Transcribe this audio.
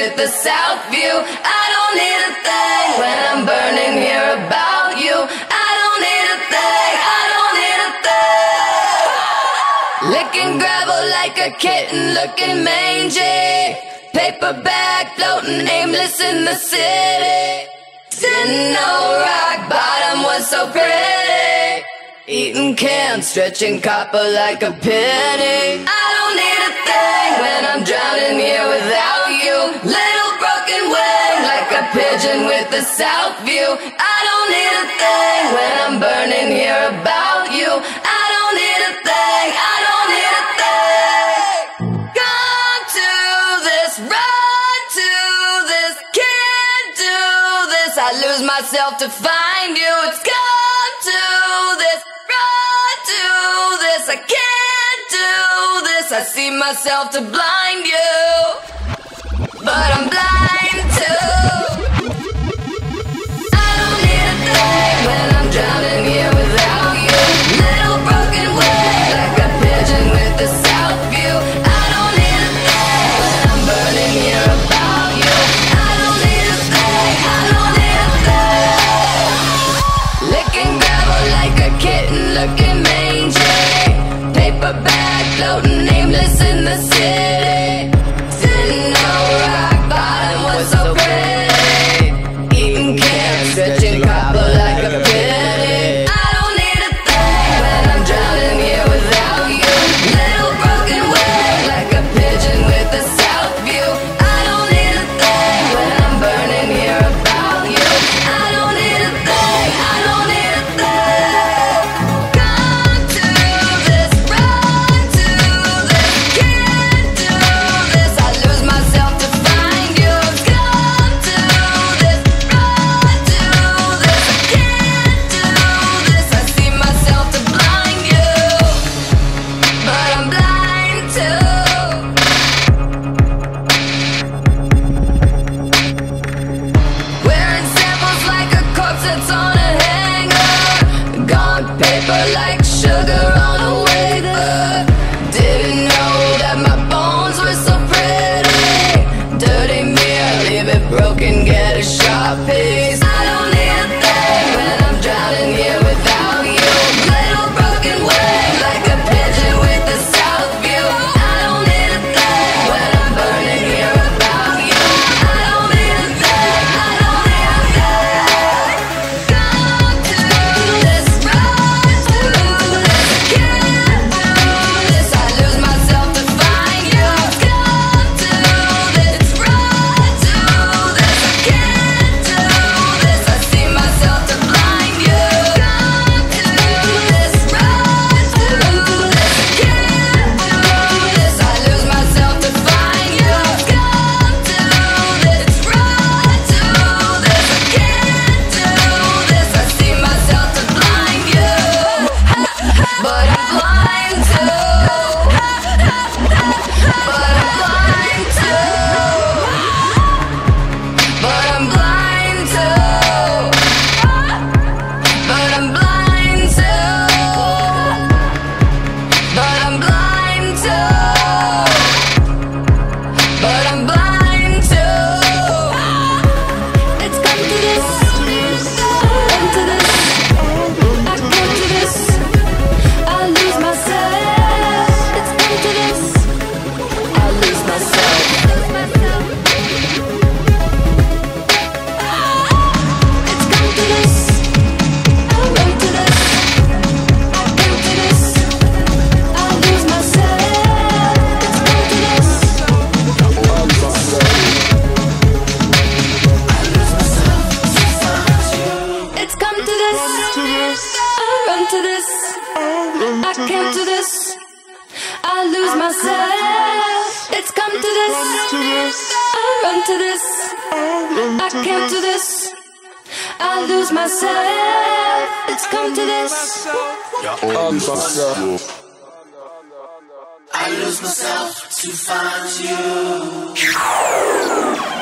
with the south view. I don't need a thing when I'm burning here about you. I don't need a thing, I don't need a thing. Licking gravel like a kitten, looking mangy. Paper bag floating aimless in the city. Sitting on rock bottom was so pretty. Eating cans, stretching copper like a penny. I don't need a thing when I'm drowning here without you. Little broken wing like a pigeon with the south view. I don't need a thing when I'm burning here about you. I don't need a thing, I don't need a thing. Come to this, run to this, can't do this. I lose myself to find you. It's come to this, run to this. I can't do this. I see myself to blind you, but I'm blind too. I don't need a thing when I'm drowning here without you. Little broken wing like a pigeon with the south view. I don't need a thing when I'm burning here about you. I don't need a thing, I don't need a thing. Licking gravel like a kitten, looking mangy. Paper bag floating aimless in the city. Sitting on rock bottom was so pretty. Eating cans, stretching copper like a penny. I don't need a thing when I'm drowning here without you. Little broken wing like a pigeon with the south view. I don't need a thing when I'm burning here about you. I don't need a thing, I don't need a thing. Come to this, run to this, can't do this. I lose myself to find you. Come to this, run to this. I can't do this. I see myself to blind you, but I'm blind too. Wearing samples like a corpse that's on a hanger. Gone paper like sugar on a waiter. Didn't know that my bones were so pretty. Dirty mirror, leave it broken, get a sharp piece. I don't need a thing when I'm drowning here without you. Little broken wing like a pigeon with the south view. I don't need a thing when I'm burning here about you. I don't need a thing, I don't need a thing. Come to this, run to this, can't do this. I lose myself to find you. Come to this, run to this. I can't do this. I see myself to blind you. Come to this, run to this. I can't do this. I lose myself to find you. Come to this, run to this. I can't do this. I see myself to blind you, but I'm blind too. But I'm blind too. But I'm blind too. But I'm blind too. But I'm blind too. But I'm blind too. It's come to this. Come to this. I come to this. I lose myself. It's come to this. I lose myself. It's come to this. I run to this. I come to this. I lose myself. It's come to this. It's come to this. I run to this. I came to this. I lose myself. It's come to this. I run to this. I came to this. I lose myself. It's come to this. I lose myself to find you.